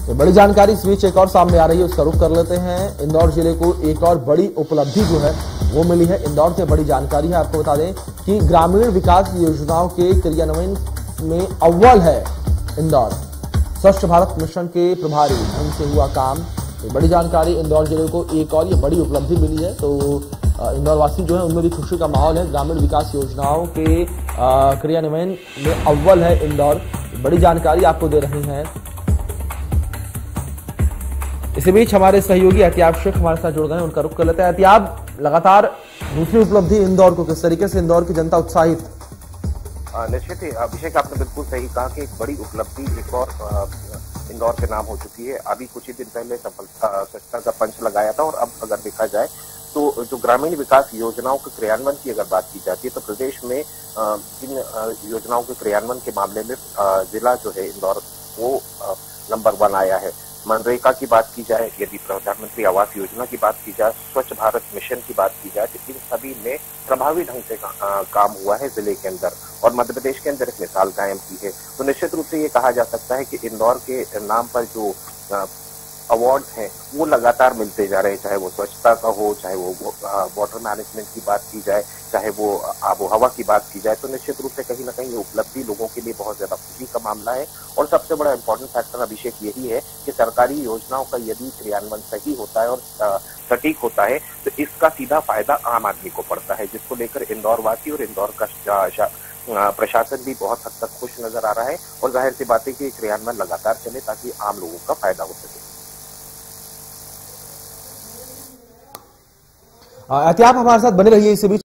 तो बड़ी जानकारी इस बीच एक और सामने आ रही है, उसका रुख कर लेते हैं। इंदौर जिले को एक और बड़ी उपलब्धि जो है वो मिली है। इंदौर से बड़ी जानकारी है, आपको बता दें कि ग्रामीण विकास योजनाओं के क्रियान्वयन में अव्वल है इंदौर। स्वच्छ भारत मिशन के प्रभारी ढंग से हुआ काम। तो बड़ी जानकारी, इंदौर जिले को एक और ये बड़ी उपलब्धि मिली है। तो इंदौर वासी जो है उनमें भी खुशी का माहौल है। ग्रामीण विकास योजनाओं के क्रियान्वयन में अव्वल है इंदौर। बड़ी जानकारी आपको दे रही हैं। इसी बीच हमारे सहयोगी एहतियाब शेख हमारे साथ जुड़ गए, उनका रुख कर लेते हैं। एहतियाब, लगातार दूसरी उपलब्धि इंदौर को, किस तरीके से इंदौर की जनता उत्साहित? निश्चित ही अभिषेक, आपने बिल्कुल सही कहा कि एक बड़ी उपलब्धि एक और इंदौर के नाम हो चुकी है। अभी कुछ ही दिन पहले स्वच्छता का पंच लगाया था और अब अगर देखा जाए तो जो ग्रामीण विकास योजनाओं के क्रियान्वयन की अगर बात की जाती है तो प्रदेश में इन योजनाओं के क्रियान्वयन के मामले में जिला जो है इंदौर वो नंबर 1 आया है। मनरेगा की बात की जाए, यदि प्रधानमंत्री आवास योजना की बात की जाए, स्वच्छ भारत मिशन की बात की जाए, तो इन सभी में प्रभावी ढंग से काम हुआ है जिले के अंदर और मध्य प्रदेश के अंदर एक मिसाल कायम की है। तो निश्चित रूप से ये कहा जा सकता है कि इंदौर के नाम पर जो अवार्ड हैं वो लगातार मिलते जा रहे हैं, चाहे वो स्वच्छता का हो, चाहे वो वाटर मैनेजमेंट की बात की जाए, चाहे वो आबो हवा की बात की जाए। तो निश्चित रूप से कहीं ना कहीं ये उपलब्धि लोगों के लिए बहुत ज्यादा खुशी का मामला है। और सबसे बड़ा इंपॉर्टेंट फैक्टर अभिषेक यही है कि सरकारी योजनाओं का यदि क्रियान्वयन सही होता है और सटीक होता है तो इसका सीधा फायदा आम आदमी को पड़ता है, जिसको लेकर इंदौर वासी और इंदौर का प्रशासन भी बहुत हद तक खुश नजर आ रहा है। और जाहिर सी बात है कि क्रियान्वयन लगातार चले ताकि आम लोगों का फायदा हो सके। एहतियाब हमारे साथ बने रहिए इसी बीच।